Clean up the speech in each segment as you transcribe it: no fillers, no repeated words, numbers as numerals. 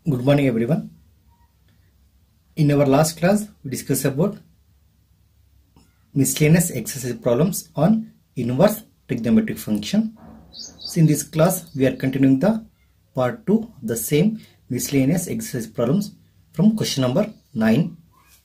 Good morning everyone. In our last class we discussed about miscellaneous exercise problems on inverse trigonometric function. So in this class we are continuing the part 2 of the same miscellaneous exercise problems from question number 9.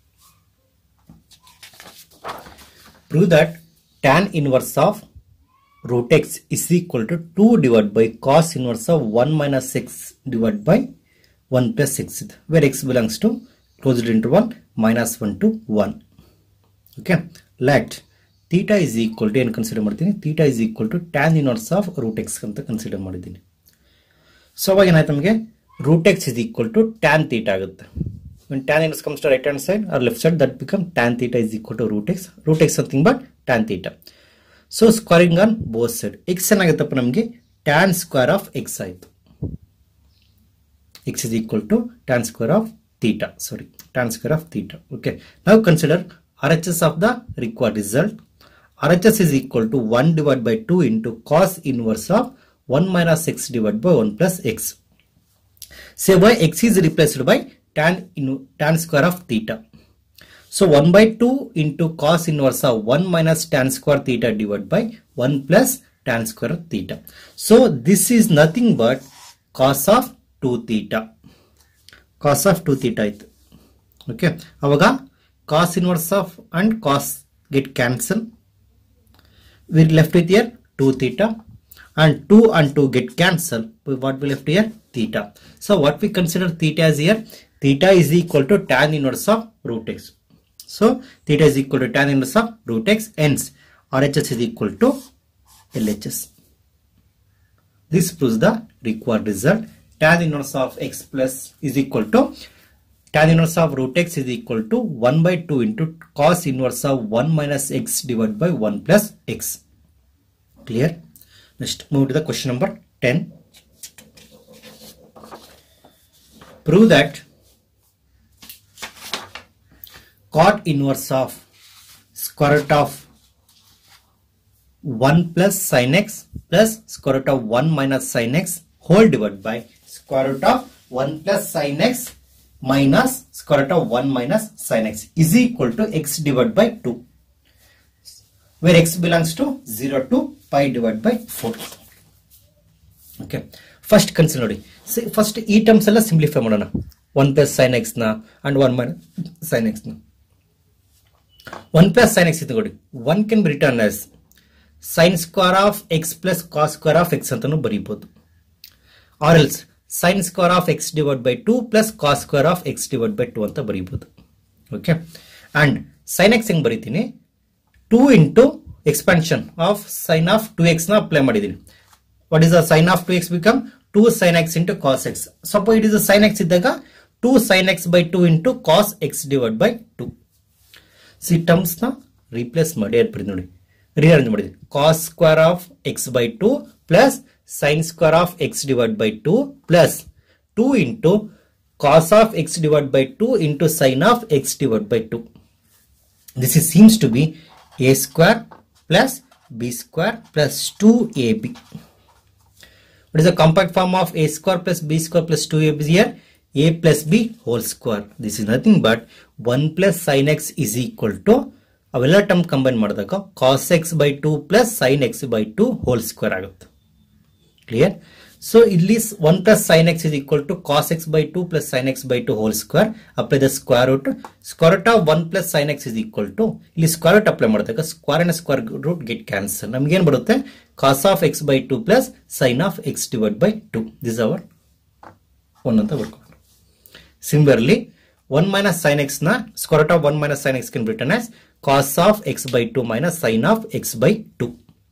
Prove that tan inverse of root x is equal to 2 divided by cos inverse of 1 minus x divided by 1 plus x, where x belongs to closed interval minus 1 to 1. Okay, let theta is equal to, consider theta is equal to tan inverse of root x anta consider madidini. So aವಾಗ ಏನಾಯ್ತು ನಮಗೆ root x is equal to tan theta ಆಗುತ್ತೆ. When tan inverse comes to right hand side or left side, that become tan theta is equal to root x. Root x something but tan theta. So squaring on both sides, x ಏನಾಗುತ್ತಪ್ಪ ನಮಗೆ tan square of x ಆಯ್ತು. X is equal to tan square of theta. Sorry, tan square of theta. Okay. Now consider RHS of the required result. RHS is equal to 1 divided by 2 into cos inverse of 1 minus x divided by 1 plus x. Say why x is replaced by tan square of theta. So 1 by 2 into cos inverse of 1 minus tan square theta divided by 1 plus tan square theta. So this is nothing but cos of 2 theta. Cos of 2 theta it. Okay. Avaga cos inverse of and cos get cancel. We are left with here 2 theta and 2 and 2 get cancel. What we left here? Theta. So what we consider theta as here? Theta is equal to tan inverse of root x. So theta is equal to tan inverse of root x. Hence RHS is equal to LHS. This proves the required result. Tan inverse of x plus is equal to tan inverse of root x is equal to 1 by 2 into cos inverse of 1 minus x divided by 1 plus x. Clear? Next move to the question number 10. Prove that cot inverse of square root of 1 plus sin x plus square root of 1 minus sin x whole divided by square root of 1 plus sin x minus square root of 1 minus sin x is equal to x divided by 2, where x belongs to 0 to pi divided by 4. Okay, first consider. See, first e terms alla simplify ಮಾಡೋಣ. 1 plus sin x na and 1 minus sin x na. 1 plus sin x ಇದು 1 can be written as sin square of x plus cos square of x ಅಂತಾನೂ ಬರೀಬಹುದು, or else sin square of x divided by 2 plus cos square of x divided by 2 ಅಂತ ಬರೀಬಹುದು. Okay, and sin x ಹೆಂಗ್ ಬರೀತೀನಿ, 2 into expansion of sin of 2x ನ apply ಮಾಡಿದ್ದೀನಿ. What is the sin of 2x become 2 sin x into cos x. Suppose it is a sin x ಇದ್ದಾಗ 2 sin x by 2 into cos x divided by 2. C terms ನ replace ಮಾಡಿ ಏರ್ಪಡಿ ನೋಡಿ, rearrange ಮಾಡಿದ್ವಿ. cos square of x by 2 plus sin square of x divided by 2 plus 2 into cos of x divided by 2 into sin of x divided by 2. This is, seems to be a square plus b square plus 2ab. What is the compact form of a square plus b square plus 2ab here? A plus b whole square. This is nothing but 1 plus sin x is equal to ಅವೆಲ್ಲ term combine ಮಾಡಿದಾಗ cos x by 2 plus sin x by 2 whole square ಆಗುತ್ತೆ. Clear? So ಇಲ್ಲಿ 1 plus sin x is equal to cos x by 2 plus sin x by 2 whole square. Apply the square root. Square root of 1 plus sin x is equal to, ಇಲ್ಲಿ square root apply ಮಾಡಿದಾಗ square and square root get cancel. ನಮ್ಗೆ ಏನ್ ಬರುತ್ತೆ? cos of x by 2 plus sin of x divided by 2. This is our 1 ಅಂತ ಬರ್ಕೊಂಡು. Similarly 1 minus sin x na square root of 1 minus sin x can be written as cos of x by 2 minus sin of x by 2.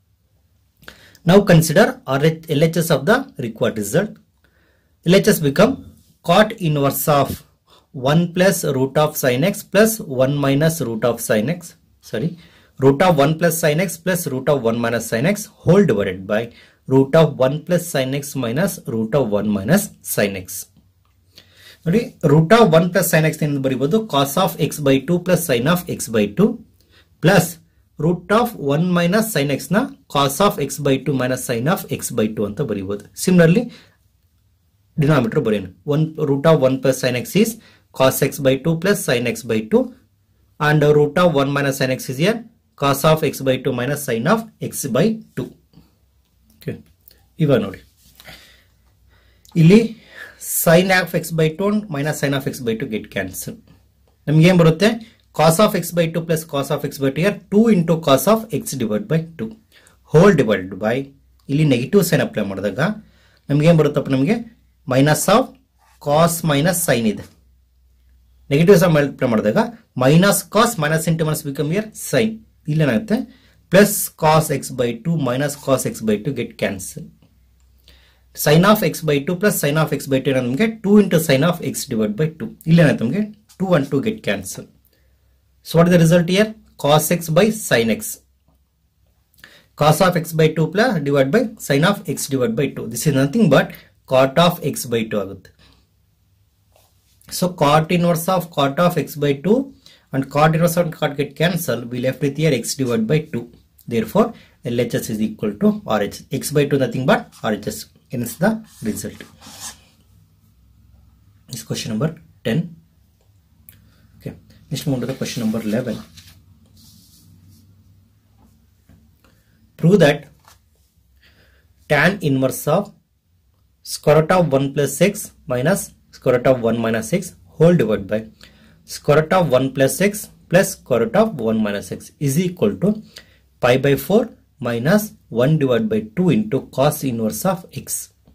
Now consider LHS of the required result. LHS become cot inverse of 1 plus root of sin x plus 1 minus root of sin x, sorry, root of 1 plus sin x plus root of 1 minus sin x whole divided by root of 1 plus sin x minus root of 1 minus sin x. ನೋಡಿ, root of 1 plus sin x ಎಂದು ಬರೀಬಹುದು cos of x by 2 plus sin of x by 2 plus root of 1 minus sin x ನ cos of x by 2 minus sin of x by 2 ಅಂತ ಬರೀಬಹುದು. Similarly denominator ಬರೆಯೋಣ. 1 root of 1 plus sin x is cos x by 2 plus sin x by 2 and root of 1 minus sin x is here cos of x by 2 minus sin of x by 2. Okay. ಇವಾಗ ನೋಡಿ ಇಲ್ಲಿ sin of x by 2 minus sin of x by 2 get cancel. ನಮಗೆ ಏನು ಬರುತ್ತೆ cos of x by 2 plus cos of x by 2 here 2 into cos of x divided by 2 whole divided by ಇಲ್ಲಿ negative sign apply ಮಾಡಿದಾಗ ನಮಗೆ ಏನು ಬರುತ್ತಪ್ಪ ನಮಗೆ minus of cos minus sign ಇದೆ. ನೆಗೆಟಿವ್ ಸೈನ್ ಅಪ್ಲೈ ಮಾಡಿದಾಗ minus cos minus into minus become here sign. ಇಲ್ಲೇನಾಗುತ್ತೆ plus cos x by 2 minus cos x by 2 get cancel. Sine of x by 2 plus sine of x by 2 ನಮಗೆ 2 into sine of x divide by 2. ಇಲ್ಲೇನಾಗುತ್ತೆ ನಮಗೆ 2 and 2 get cancel. So what is the result here? Cos x by sin x. Cos of x by 2 plus divided by sin of x divided by 2. This is nothing but cot of x by 2 ಆಗುತ್ತೆ. So cot inverse of cot of x by 2 and cot inverse of cot get cancel. We left with here x divided by 2. Therefore LHS is equal to RHS. X by 2 nothing but RHS. Hence the result. This is question number 10. Okay. Next move on to the question number 11. Prove that tan inverse of square root of 1 plus x minus square root of 1 minus x whole divided by square root of 1 plus x plus square root of 1 minus x is equal to pi by 4 minus 1 divided by 2 into cos inverse of x,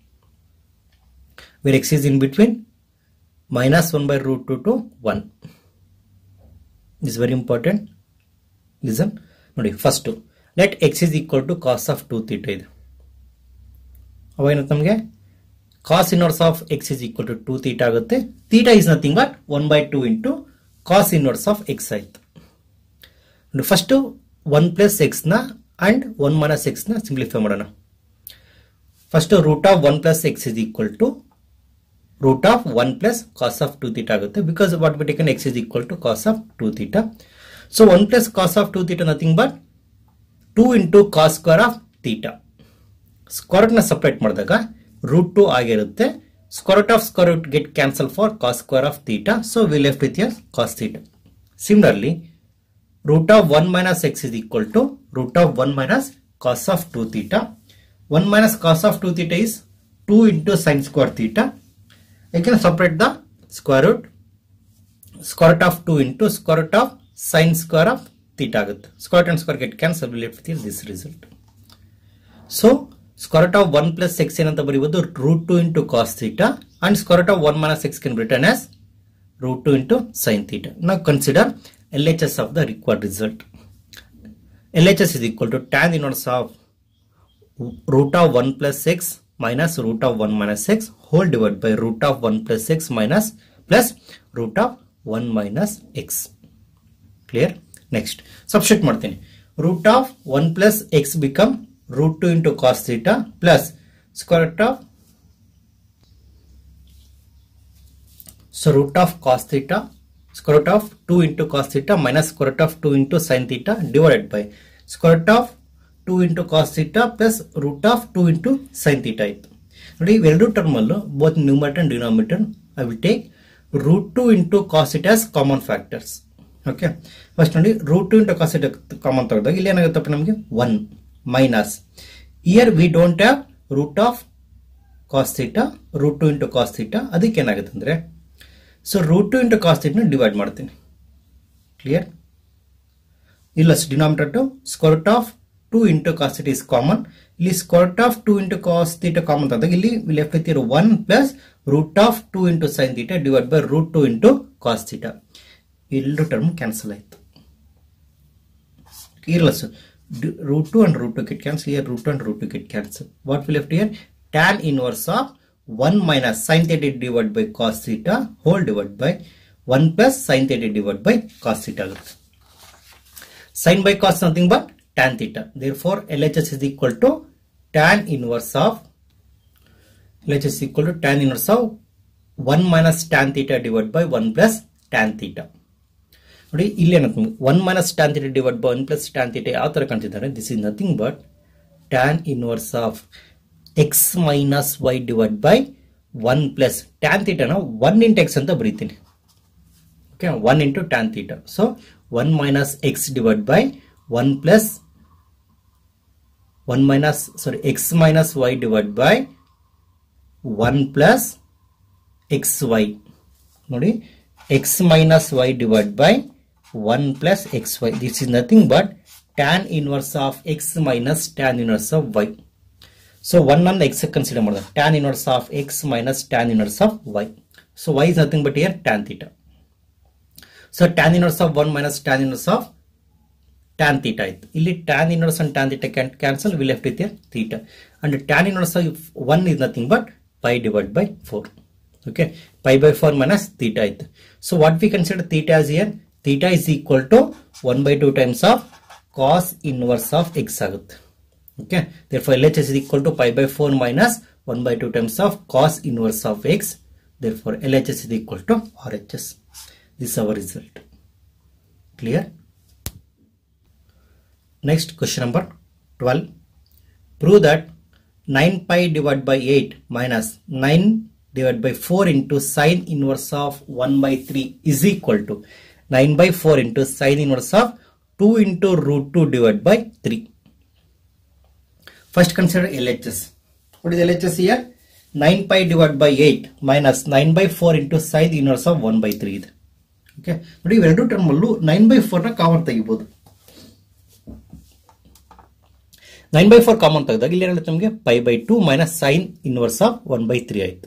where x is in between minus 1 by root 2 to 1. This is very important. Listen. First, let x is equal to cos of 2 theta ಇದೆ. ಅವೇನಂತ ನಮಗೆ cos inverse of x is equal to 2 theta ಆಗುತ್ತೆ. Theta is nothing but 1 by 2 into cos inverse of x ಆಯ್ತು. First 1 plus x ನ and 1 minus x ನ simplify ಮಾಡೋಣ. First root of 1 plus x is equal to root of 1 plus cos of 2 theta ಆಗುತ್ತೆ. Because what we taken x is equal to cos of 2 theta. So 1 plus cos of 2 theta nothing but 2 into cos square of theta. Square root ನ separate ಮಾಡಿದಾಗ root 2 ಆಗಿರುತ್ತೆ. Square root of square root get cancel for cos square of theta. So we left with here cos theta. Similarly, root of 1 minus x is equal to root of 1 minus cos of 2 theta. 1 minus cos of 2 theta is 2 into sin square theta. I can separate the square root. Square root of 2 into square root of sin square of theta ಆಗುತ್ತೆ. Square root and square get cancel. We left with this result. So square root of 1 plus x ಏನಂತ ಬರೀಬಹುದು root 2 into cos theta and square root of 1 minus x can be written as root 2 into sin theta. Now consider LHS of the required result. LHS is equal to tan inverse of root of 1 plus x minus root of 1 minus x whole divided by root of 1 plus x minus plus root of 1 minus x. Clear? Next, substitute ಮಾಡ್ತೀನಿ. Root of 1 plus x become root 2 into cos theta plus square root of root of cos theta square root of 2 into cos theta minus square root of 2 into sin theta divided by square root of 2 into cos theta plus root of 2 into sin theta ಆಯಿತು. ನೋಡಿ ಇವೆರಡು term ಅಲ್ಲೂ both numerator and denominator I will take root 2 into cos theta as common factors. Okay, first ನೋಡಿ root 2 into cos theta common ತೆಗೆದಾಗ ಇಲ್ಲಿ ಏನಾಗುತ್ತಪ್ಪ ನಮಗೆ 1 minus here we don't have root of cos theta root 2 into cos theta ಅದಕ್ಕೆ ಏನಾಗುತ್ತೆ ಅಂದ್ರೆ so root 2 into cos theta divide ಮಾಡ್ತೀನಿ. Clear? ಇಲ್ಲ denominator to square root of 2 into cos theta is common. ಇಲ್ಲಿ square root of 2 into cos theta common ತೆಗೆದಾಗ ಇಲ್ಲಿ we left with 1 plus root of 2 into sin theta divided by root 2 into cos theta. ಎರಡು term cancel ಆಯ್ತು. ಇರಲ್ಲ sir root 2 and root 2 get cancel. Here root 2 and root 2 get cancel. What we left here? Tan inverse of 1 minus sin theta divided by cos theta whole divided by 1 plus sin theta divided by cos theta. Sin by cos nothing but tan theta. Therefore LHS is equal to tan inverse of 1 minus tan theta divided by 1 plus tan theta. ನೋಡಿ ಇಲ್ಲಿ ಏನಂತ 1 minus tan theta divided by 1 plus tan theta ಯಾವ ತರ ಕಾಣ್ತಿದ್ದಾರೆ? This is nothing but tan inverse of x minus y divided by 1 plus tan ಥೀಟಾನ 1 into x ಅಂತ ಬರೀತೀನಿ. Okay, 1 into tan theta. So 1 minus x divide by 1 plus x minus y divide by 1 plus x y. ನೋಡಿ, x minus y divide by 1 plus x y. This is nothing but tan inverse of x minus tan inverse of y. So 1 ಅನ್ನು x consider ಮಾಡಿದ್ರೆ tan inverse of x minus tan inverse of y. So y is nothing but here tan theta. So tan inverse of 1 minus tan inverse of tan theta ಆಯ್ತು. ಇಲ್ಲಿ tan inverse and tan theta cancel, we left with here theta. And tan inverse of 1 is nothing but pi divided by 4. Okay, pi by 4 minus theta ಆಯ್ತು. So what we consider theta as here? Theta is equal to 1 by 2 times of cos inverse of x ಆಗುತ್ತೆ. Okay, therefore LHS is equal to pi by 4 minus 1 by 2 times of cos inverse of x. Therefore LHS is equal to RHS. This is our result. Clear? Next, question number 12. Prove that 9 pi divided by 8 minus 9 divided by 4 into sine inverse of 1 by 3 is equal to 9 by 4 into sine inverse of 2 into root 2 divided by 3. First consider LHS. What is LHS here? 9 pi divided by 8 minus 9 by 4 into sine inverse of 1 by 3. Okay. ನೋಡಿ, ಇವೆರಡು term ಅಲ್ಲೂ 9 by 4 ನ common ತೆಗಿಬಹುದು. 9 by 4 common ತೆಗೆದಾಗ ಇಲ್ಲಿ ಏನಾಗುತ್ತೆ ನಮಗೆ pi by 2 minus sine inverse of 1 by 3 ಆಯ್ತು.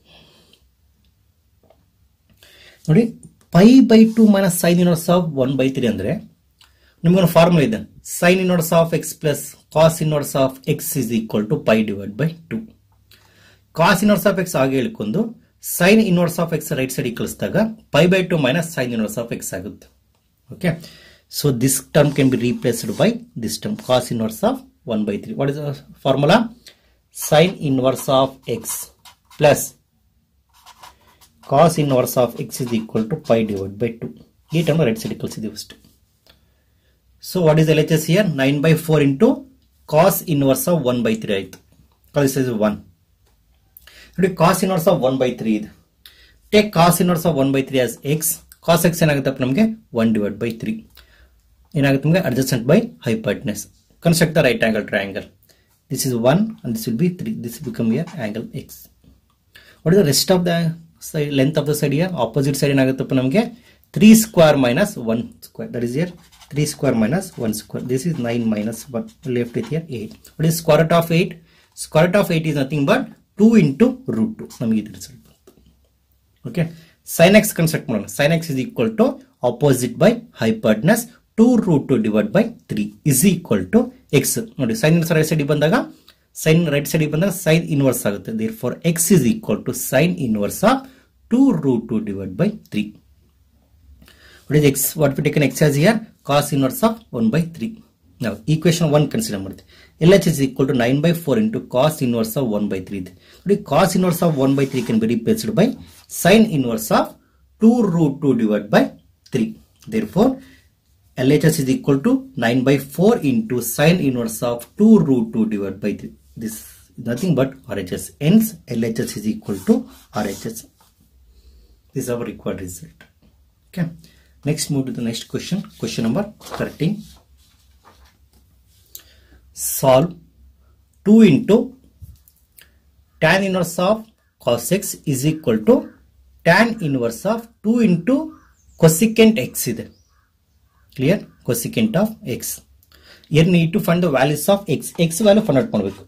ನೋಡಿ, pi by 2 minus sine inverse of 1 by 3 ಅಂದ್ರೆ ನಿಮ್ಗೊಂದು ಫಾರ್ಮುಲಾ ಇದೆ. Sine inverse of x plus cos inverse of x is equal to pi divide by 2. Cos inverse of x ಆಗಿ ಹೇಳ್ಕೊಂಡು sine inverse of x right side ಕಳಿಸಿದಾಗ pi by 2 minus sine inverse of x ಆಗುತ್ತೆ. Okay, so this term can be replaced by this term cos inverse of 1 by 3. What is the formula? Sin inverse of x plus cos inverse of x is equal to pi divided by 2. ಈ term right side ಕಳಿಸಿದ್ದೀವಿ ಅಷ್ಟೇ. So what is LHS here? 9 by 4 into cos inverse of 1 by 3 ಆಯ್ತು. This is 1. ನೋಡಿ, cos inverse of 1 by 3 ಇದೆ. Take cos inverse of 1 by 3 as x. cos x ಏನಾಗುತ್ತೆ ನಮಗೆ 1 divided by 3. ಏನಾಗುತ್ತೆ ನಮಗೆ adjacent by hypotenuse. Construct the right angle triangle. This is 1 and this will be 3. This will become here angle x. What is the rest of the side, length of the side here? Opposite side ಏನಾಗುತ್ತಪ್ಪ ನಮಗೆ 3 square minus 1 square. That is here 3 square minus 1 square. This is 9 minus 1. Left with here 8. What is square root of 8? Square root of 8 is nothing but 2 into root 2. ನಮಗೆ ಇದು result ಬಂತು. Okay. Sin x construct ಮಾಡೋಣ. Sin x is equal to opposite by hypotenuse 2 root 2 divided by 3 is equal to x. ನೋಡಿ, sin inverse right side ಬಂದಾಗ sin inverse ಆಗುತ್ತೆ. therefore x is equal to sin inverse of 2 root 2 divided by 3. What is x? What we taken x as here? Cos inverse of 1 by 3. Now equation 1 consider ಮಾಡ್ತೀವಿ. LHS is equal to 9 by 4 into cos inverse of 1 by 3 ಇದೆ. ನೋಡಿ, cos inverse of 1 by 3 can be replaced by sin inverse of 2 root 2 divided by 3. Therefore LHS is equal to 9 by 4 into sin inverse of 2 root 2 divided by 3. This is nothing but RHS. Hence LHS is equal to RHS. This is our required result. Okay. Next, move to the next question. Question number 13. Solve 2 into tan inverse of cos x is equal to tan inverse of 2 into cosecant x ಇದೆ. Clear? Cosecant of x. Here need to find the values of x. X value find out ಮಾಡಬೇಕು.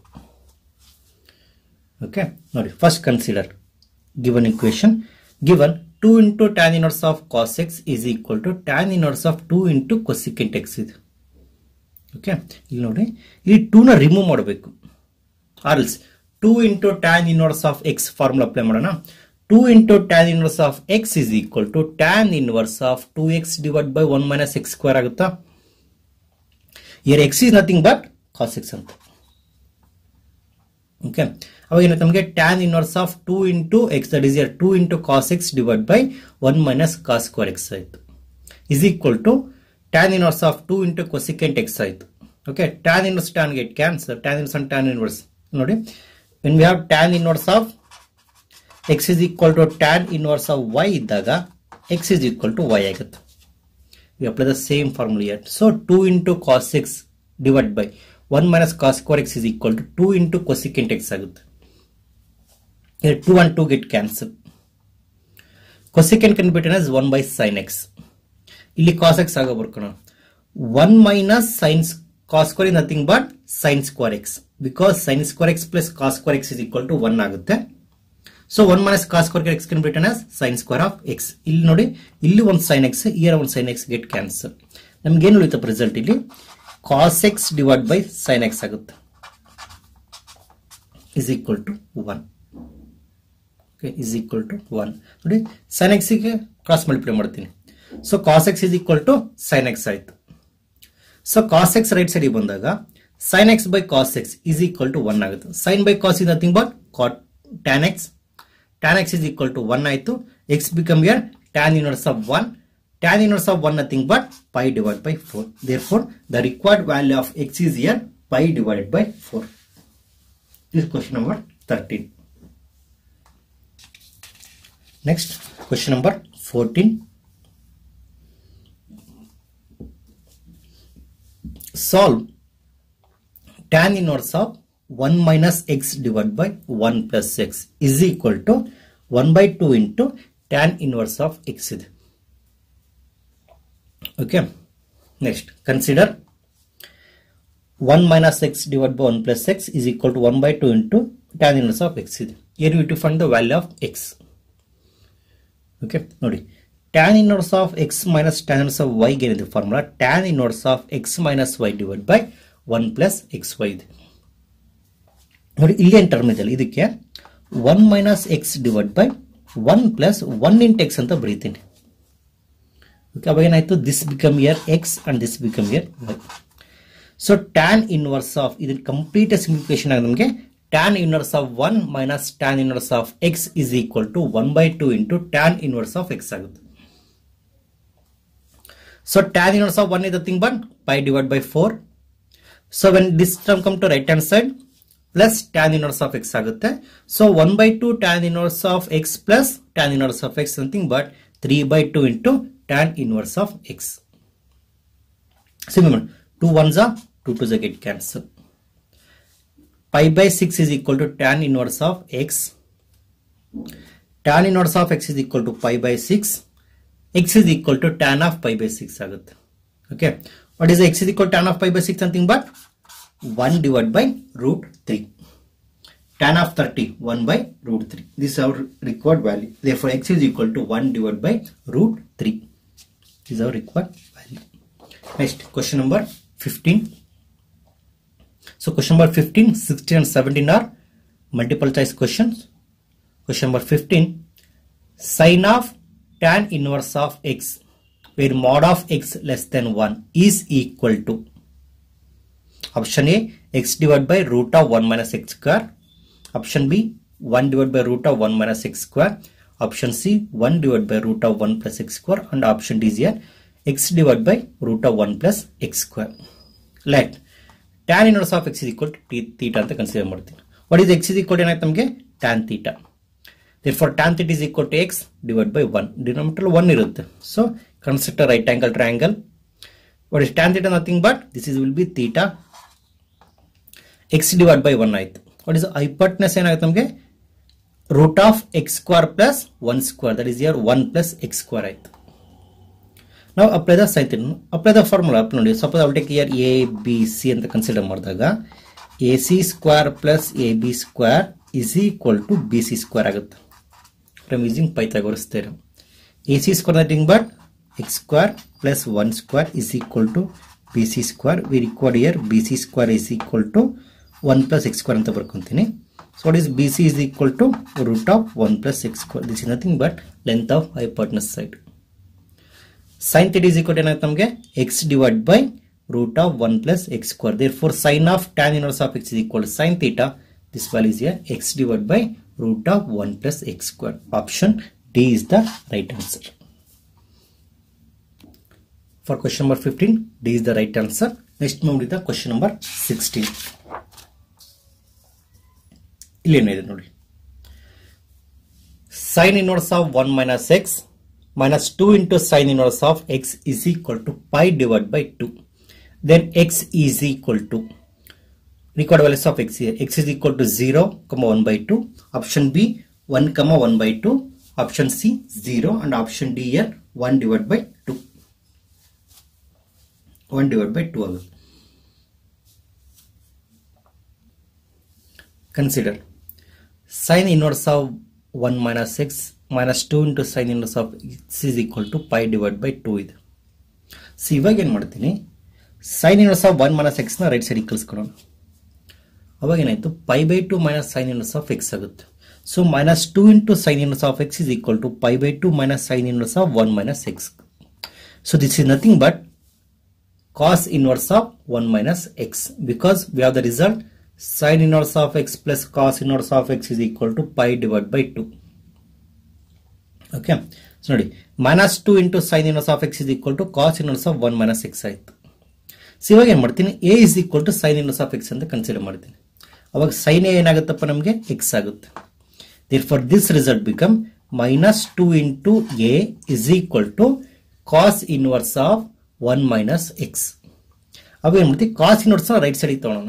Okay. ನೋಡಿ, first consider given equation. Given 2 into tan inverse of cos x is equal to tan inverse of 2 into cosecant x ಇದೆ. Okay. ಇಲ್ಲಿ ನೋಡಿ, ಇಲ್ಲಿ 2 ನ remove ಮಾಡಬೇಕು. or else 2 into tan inverse of x formula apply ಮಾಡೋಣ. 2 into tan inverse of x is equal to tan inverse of 2x divided by 1 minus x square ಆಗುತ್ತಾ? Here x is nothing but cos x ಅಂತ. Okay. ಅವಾಗ ಏನಾಗುತ್ತೆ ನಮಗೆ tan inverse of 2 into x, that is here 2 into cos x divided by 1 minus cos square x ಆಯ್ತು. is equal to tan inverse of 2 into cosecant x ಆಯ್ತು. Okay. Tan inverse tan get cancel. Tan inverse and tan inverse. ನೋಡಿ, when we have tan inverse of x is equal to tan inverse of y ಇದ್ದಾಗ x is equal to y ಆಗುತ್ತೆ. We apply the same formula here. So 2 into cos x divided by 1 minus cos square x is equal to 2 into cosecant x ಆಗುತ್ತೆ. Here 2 and 2 get cancelled. Cosecant can be written as 1 by sin x. ಇಲ್ಲಿ cos x ಆಗ ಬರ್ಕೋಣ. 1 minus sin cos square is nothing but sin square x. Because sin square x plus cos square x is equal to 1 ಆಗುತ್ತೆ. So 1 minus cos square x can be written as sin square of x. ಇಲ್ಲಿ ನೋಡಿ, ಇಲ್ಲಿ ಒಂದು sin x, here ಒಂದು sin x get cancel. ನಮ್ಗೆ ಏನು ಉಳಿಯುತ್ತೆ result ಇಲ್ಲಿ cos x divided by sin x ಆಗುತ್ತೆ. is equal to 1. Okay, is equal to 1. ನೋಡಿ sin x ಗೆ ಕ್ರಾಸ್ ಮಲ್ಟಿಪ್ಲೈ ಮಾಡ್ತೀನಿ. So cos x is equal to sin x ಆಯ್ತು. So cos x right side ಬಂದಾಗ sin x by cos x is equal to 1 ಆಗುತ್ತೆ. sin by cos is nothing but tan x. Tan x is equal to 1 ಆಯ್ತು. x become here tan inverse of 1. Tan inverse of 1 nothing but pi divided by 4. Therefore, the required value of x is here pi divided by 4. This is question number 13. Next, question number 14. Solve tan inverse of 1 minus x divided by 1 plus x is equal to 1 by 2 into tan inverse of x. Okay. Next, consider 1 minus x divided by 1 plus x is equal to 1 by 2 into tan inverse of x. Here we have to find the value of x. Okay. Nodi. Tan inverse of x minus tan inverse of y get the formula tan inverse of x minus y divided by 1 plus xy. ನೋಡಿ ಇಲ್ಲಿ ಏನು term ಇದೆ ಇದಕ್ಕೆ 1 minus x divide by 1 plus 1 into x ಅಂತ ಬರೀತೀನಿ. Okay, ಅವಾಗ ಏನಾಯ್ತು, this become here x and this become here y. So tan inverse of ಇದನ್ನ ಕಂಪ್ಲೀಟ್ ಸಿಂಪ್ಲಿಫಿಕೇಶನ್ ಆಗಿ ನಮಗೆ tan inverse of 1 minus tan inverse of x is equal to 1 by 2 into tan inverse of x ಆಗುತ್ತೆ. So tan inverse of 1 is nothing but pi divided by 4. So when this term come to right hand side plus tan inverse of x ಆಗುತ್ತೆ. So 1 by 2 tan inverse of x plus tan inverse of x nothing but 3 by 2 into tan inverse of x. So remember 2 ones are 2 2s get cancelled. Pi by 6 is equal to tan inverse of x. Tan inverse of x is equal to pi by 6. X is equal to tan of pi by 6 ಆಗುತ್ತೆ. Okay, what is x is equal to tan of pi by 6 nothing but 1 divided by root 3. Tan of 30 1 by root 3. This is our required value. Therefore x is equal to 1 divided by root 3. This is our required value. Next, question number 15. So question number 15, 16 and 17 are multiple choice questions. Question number 15, sin of tan inverse of x where mod of x less than 1 is equal to option A x divided by root of 1 minus x square, option B 1 divided by root of 1 minus x square, option C 1 divided by root of 1 plus x square, and option D is here x divided by root of 1 plus x square. Let tan inverse of x is equal to theta ಅಂತ consider ಮಾಡ್ತೀನಿ. What is x is equal to ಏನಾಯ್ತು ನಮಗೆ tan theta. Therefore tan theta is equal to x divided by 1. Denominator 1 ಇರುತ್ತೆ. So construct a right angle triangle. What is tan theta? Nothing but this is will be theta. X divided by 1 ಆಯ್ತು. What is the hypotenuse ಏನಾಗುತ್ತೆ ನಮಗೆ root of x square plus 1 square, that is here 1 plus x square ಆಯ್ತು. Now apply the sin theta. Apply the formula. ನೋಡಿ, suppose I will take here a b c ಅಂತ consider ಮಾಡಿದಾಗ ac square plus ab square is equal to bc square ಆಗುತ್ತೆ. From using Pythagoras theorem, ac square nothing but x square plus 1 square is equal to bc square. We record here bc square is equal to 1 plus x square ಅಂತ ಬರ್ಕೊಂತೀನಿ. So what is bc is equal to root of 1 plus x square. This is nothing but length of hypotenuse side. Sin theta is equal to ಏನಾಗುತ್ತೆ ನಮಗೆ x divided by root of 1 plus x square. Therefore sin of tan inverse of x is equal to sin theta. This value is here x divided by root of 1 plus x square. Option D is the right answer. For question number 15, D is the right answer. Next move with the question number 16. ಇಲ್ಲಿ ಏನಿದೆ ನೋಡಿ, Sine inverse of 1 minus x minus 2 into sine inverse of x is equal to pi divided by 2. Then x is equal to, record values of x here. X is equal to 0, 1 by 2. Option B 1, 1 by 2. Option C 0 and option D here 1 divided by 2. 1 divided by 2 ಆಗುತ್ತೆ. Consider sine inverse of 1 minus x minus 2 into sine inverse of x is equal to pi divided by 2 ಇದೆ. So ಇವಾಗ ಏನು ಮಾಡ್ತೀನಿ, sine inverse of 1 minus x ನ right side ಕಳಿಸ್ಕೊಡೋಣ. ಅವಾಗ ಏನಾಯ್ತು, pi by 2 minus sine inverse of x ಆಗುತ್ತೆ. So minus 2 into sine inverse of x is equal to pi by 2 minus sine inverse of 1 minus x. So this is nothing but cos inverse of 1 minus x, because we have the result sin inverse of x plus cos inverse of x is equal to pi divided by 2. Okay, so ನೋಡಿ minus 2 into sin inverse of x is equal to cos inverse of 1 minus x ಆಯ್ತು. So ಇವಾಗ ಏನು ಮಾಡ್ತೀನಿ, a is equal to sin inverse of x ಅಂತ consider ಮಾಡ್ತೀನಿ. ಅವಾಗ sin a ಏನಾಗುತ್ತಪ್ಪ ನಮಗೆ x ಆಗುತ್ತೆ. Therefore this result become minus 2 into a is equal to cos inverse of 1 minus x. ಅವಾಗ ಏನು ಮಾಡ್ತೀವಿ, cos inverse ರೈಟ್ ಸೈಡ್ ತಗೊಳ್ಳೋಣ.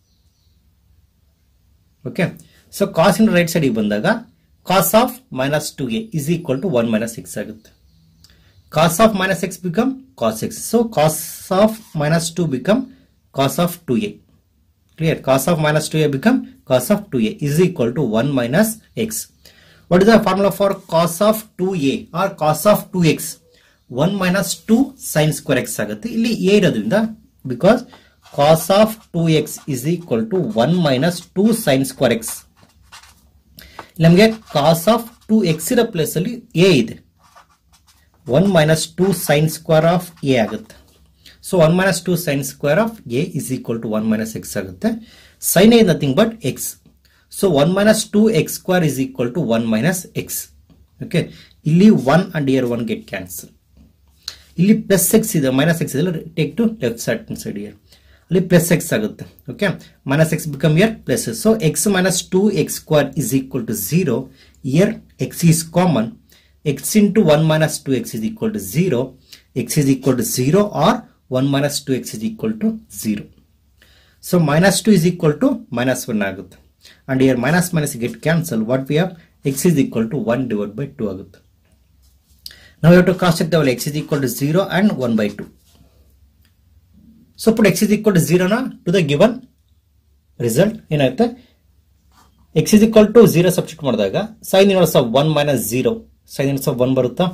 Okay, so cos in right side ಬಂದಾಗ cos of minus 2a is equal to 1 minus x ಆಗುತ್ತೆ. Cos of minus x become cos x. So cos of minus 2 become cos of 2a. Clear? Cos of minus 2a become cos of 2a is equal to 1 minus x. What is the formula for cos of 2a or cos of 2x? 1 minus 2 sin square x ಆಗುತ್ತೆ. ಇಲ್ಲಿ a ಇರೋದ್ರಿಂದ because cos of 2x is equal to 1 minus 2 sin square x. ನಮಗೆ cos of 2x ಇರೋ place ಅಲ್ಲಿ a ಇದೆ. 1 minus 2 sin square of a ಆಗುತ್ತೆ. So 1 minus 2 sin square of a is equal to 1 minus x ಆಗುತ್ತೆ. Sin a is nothing but x. So 1 minus 2 x square is equal to 1 minus x. Okay, ಇಲ್ಲಿ 1 and here 1 get cancel. ಇಲ್ಲಿ plus x ಇದೆ, minus x ಇದೆ, take to left side here. ಅಲ್ಲಿ plus x ಆಗುತ್ತೆ. Okay, minus x become here plus. So x minus 2x square is equal to 0. Here x is common. X into 1 minus 2x is equal to 0. X is equal to 0 or 1 minus 2x is equal to 0. So minus 2 is equal to minus 1 ಆಗುತ್ತೆ. And here minus minus get cancel. What we have, x is equal to 1 divided by 2 ಆಗುತ್ತೆ. Now we have to cross check the value. X is equal to 0 and 1 by 2. So put x is equal to 0 na to the given result. ಏನಾಗುತ್ತೆ, x is equal to 0 substitute ಮಾಡಿದಾಗ sin inverse of 1 minus 0, sin inverse of 1 ಬರುತ್ತಾ,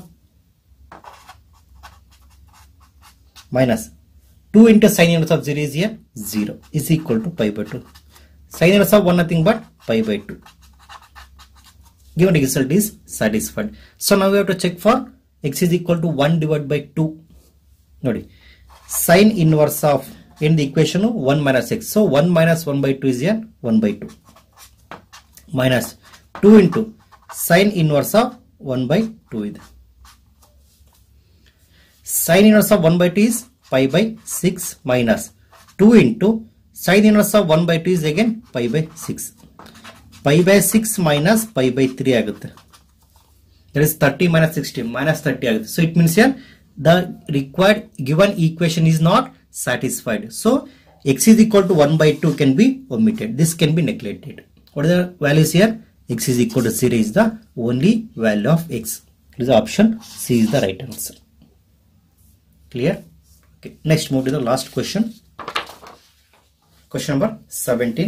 minus 2 into sin inverse of 0 is here 0 is equal to pi by 2. Sin inverse of 1 nothing but pi by 2. Given result is satisfied. So now we have to check for x is equal to 1 divided by 2. ನೋಡಿ, sin inverse of in the equation 1 minus x. So 1 minus 1 by 2 is here 1 by 2 minus 2 into sin inverse of 1 by 2 ಇದೆ. Sin inverse of 1 by 2 is pi by 6 minus 2 into sin inverse of 1 by 2 is again pi by 6. Pi by 6 minus pi by 3 ಆಗುತ್ತೆ. That is 30 minus 60 minus 30 ಆಗುತ್ತೆ. So it means here the required given equation is not satisfied. So x is equal to 1 by 2 can be omitted. This can be neglected. What are the values here? X is equal to 0 is the only value of x. It is option C is the right answer. Clear? Okay. Next move to the last question. Question number 17.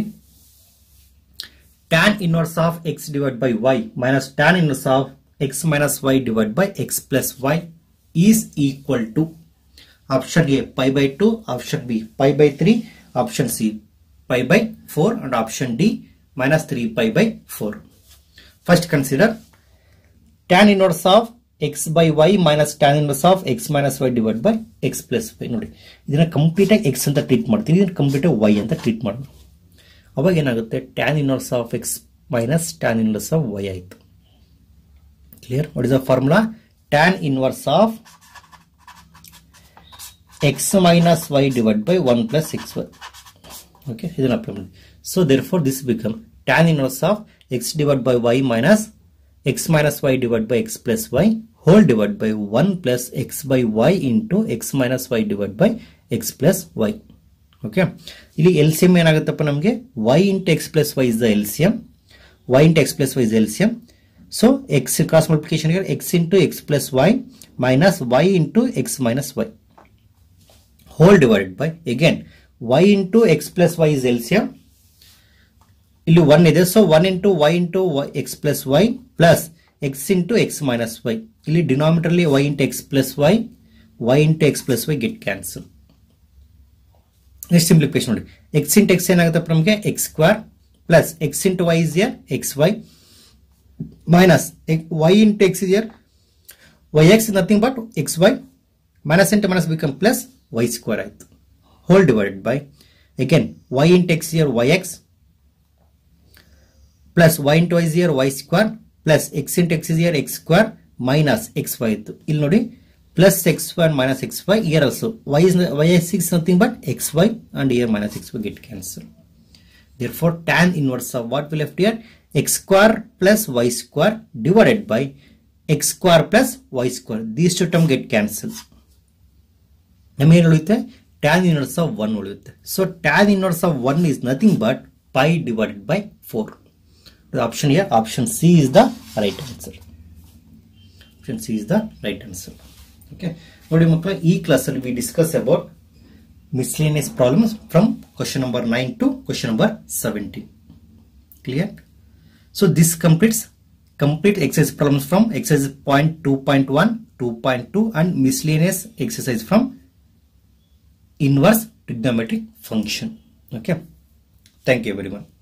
Tan inverse of x divided by y minus tan inverse of x minus y divided by x plus y is equal to option A pi by 2, option B pi by 3, option C pi by 4 and option D minus 3 pi by 4. First consider tan inverse of x by y minus tan inverse of x minus y divided by x plus y. ನೋಡಿ, ಇದನ್ನ complete ಆಗಿ x ಅಂತ treat ಮಾಡ್ತೀನಿ, ಇದನ್ನ complete ಆಗಿ y ಅಂತ treat ಮಾಡೋಣ. ಅವಾಗ ಏನಾಗುತ್ತೆ, tan inverse of x minus tan inverse of y ಆಯಿತು. Clear? What is the formula? Tan inverse of x minus y divided by 1 plus 6y. Okay, ಇದನ್ನ ಅಪ್ಲೈ ಮಾಡಿ. So therefore this become tan inverse of x divided by y minus x minus y divided by x plus y whole divided by 1 plus x by y into x minus y divided by x plus y. Okay. ಇಲ್ಲಿ LCM ಏನಾಗುತ್ತಪ್ಪ ನಮಗೆ y into x plus y is the LCM. Y into x plus y is LCM. So x cross multiplication here x into x plus y minus y into x minus y whole divided by again y into x plus y is LCM. ಇಲ್ಲಿ 1 ಇದೆ, so 1 into y into x plus y plus x into x minus y. ಇಲ್ಲಿ denominator ಅಲ್ಲಿ y into x plus y into x plus y get cancel. Next simplification ನೋಡಿ, x into x ಏನಾಗುತ್ತೆ ನಮಗೆ x square plus x into y is here xy minus y into x is here yx is nothing but xy minus into minus become plus y square ಆಯ್ತು whole divided by again y into x here yx plus y into y is here y square plus x into x is here x square minus xy ಇತ್ತು. ಇಲ್ಲಿ ನೋಡಿ plus xy and minus xy here also yx is nothing but xy and here minus xy get cancelled. Therefore tan inverse of what we left here x square plus y square divided by x square plus y square. These two terms get cancelled. ನಮಗೆ ಏನು ಉಳಿಯುತ್ತೆ tan inverse of 1 ಉಳಿಯುತ್ತೆ. So tan inverse of 1 is nothing but pi divided by 4. The option here, option C is the right answer. Option C is the right answer. Okay. ನೋಡಿ ಮಕ್ಕಳೇ, ಈ class ಅಲ್ಲಿ we discuss about miscellaneous problems from question number 9 to question number 17. Clear? So this completes complete exercise problems from exercise 2.1, 2.2 and miscellaneous exercise from inverse trigonometric function. Okay. Thank you everyone.